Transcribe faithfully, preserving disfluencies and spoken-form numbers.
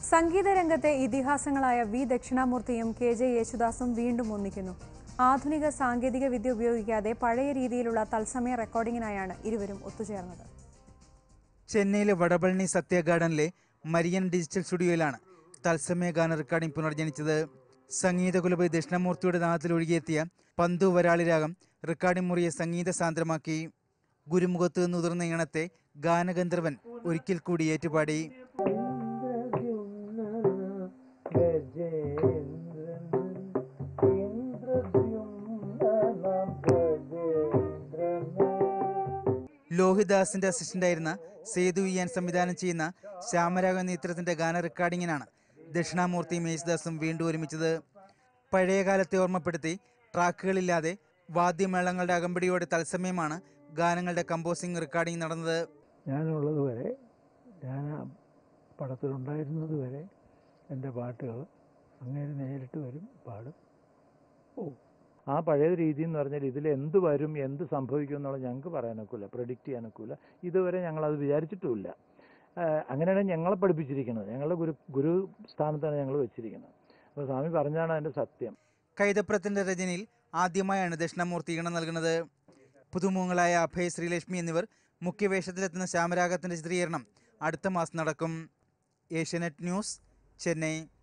സംഗീത രംഗത്തെ ഇതിഹാസങ്ങളായ വി ദക്ഷിണാമൂർത്തിയും കെ ജെ യേശുദാസും വീണ്ടും ഒന്നിക്കുന്നു. ആധുനിക സാങ്കേതിക വിദ്യ ഉപയോഗിക്കാതെ പഴയ രീതിയിലുള്ള തത്സമയ റെക്കോർഡിംഗിനായാണ് ഇരുവരും ഒത്തുചേർന്നത്. ചെന്നൈയിലെ വടപളനി സത്യ ഗാർഡനിലെ മരിയൻ ഡിജിറ്റൽ സ്റ്റുഡിയോയിലാണ് തത്സമയ ഗാന റെക്കോർഡിംഗ് പുനർജനിച്ചത്. സംഗീത കുലപതി ദക്ഷിണാമൂർത്തിയുടെ നാദത്തിൽ ഒഴുകിയെത്തിയ പന്തു വരാളി രാഗം റെക്കോർഡിംഗ് മുറിയെ സംഗീത സാന്ദ്രമാക്കി. ഗുരുമുഖത്ത് നിന്ന് ഉതിർന്ന ഈണത്തെ ഗാനഗന്ധർവൻ ഒരിക്കൽ കൂടി ഏറ്റുപാടി. ലോഹിദാസിന്റെ അസിസ്റ്റന്റായിരുന്ന സേതു ഇയാൻ സംവിധാനം ചെയ്യുന്ന ശ്യാമരാഗ നേത്രത്തിന്റെ ഗാന റെക്കോർഡിങ്ങിനാണ് ദക്ഷിണാമൂർത്തിയും യേശുദാസും വീണ്ടും ഒരുമിച്ചത്. പഴയകാലത്തെ ഓർമ്മപ്പെടുത്തി ട്രാക്കുകളില്ലാതെ വാദ്യമേളങ്ങളുടെ അകമ്പടിയോടെ തത്സമയമാണ് ഗാനങ്ങളുടെ കമ്പോസിംഗ് റെക്കോർഡിംഗ് നടന്നത്. ഞാനുള്ളത് വരെ ഞാൻ പടത്തിലുണ്ടായിരുന്നത് വരെ എൻ്റെ പാട്ടുകൾ അങ്ങനെ നേരിട്ട് വരും, പാടും. ഓ ആ പഴയ രീതി എന്ന് പറഞ്ഞാൽ ഇതിൽ എന്ത് വരും, എന്ത് സംഭവിക്കും എന്നുള്ളത് ഞങ്ങൾക്ക് പറയാനൊക്കില്ല, പ്രെഡിക്റ്റ് ചെയ്യാനൊക്കില്ല. ഇതുവരെ ഞങ്ങളത് വിചാരിച്ചിട്ടുമില്ല. അങ്ങനെയാണ് ഞങ്ങളെ പഠിപ്പിച്ചിരിക്കുന്നത്. ഞങ്ങളുടെ ഗുരു ഗുരു സ്ഥാനത്താണ് ഞങ്ങൾ വെച്ചിരിക്കുന്നത്. അപ്പോൾ സ്വാമി പറഞ്ഞാണ് അതിൻ്റെ സത്യം. കൈതപ്രത്തിൻ്റെ രചനയിൽ ആദ്യമായാണ് ദക്ഷിണാമൂർത്തി ഈണം നൽകുന്നത്. പുതുമുഖങ്ങളായ അഭയ്, ശ്രീലക്ഷ്മി എന്നിവർ മുഖ്യവേഷത്തിലെത്തുന്ന ശ്യാമരാഗത്തിൻ്റെ ചിത്രീകരണം അടുത്ത മാസം നടക്കും. ഏഷ്യാനെറ്റ് ന്യൂസ്, ചെന്നൈ.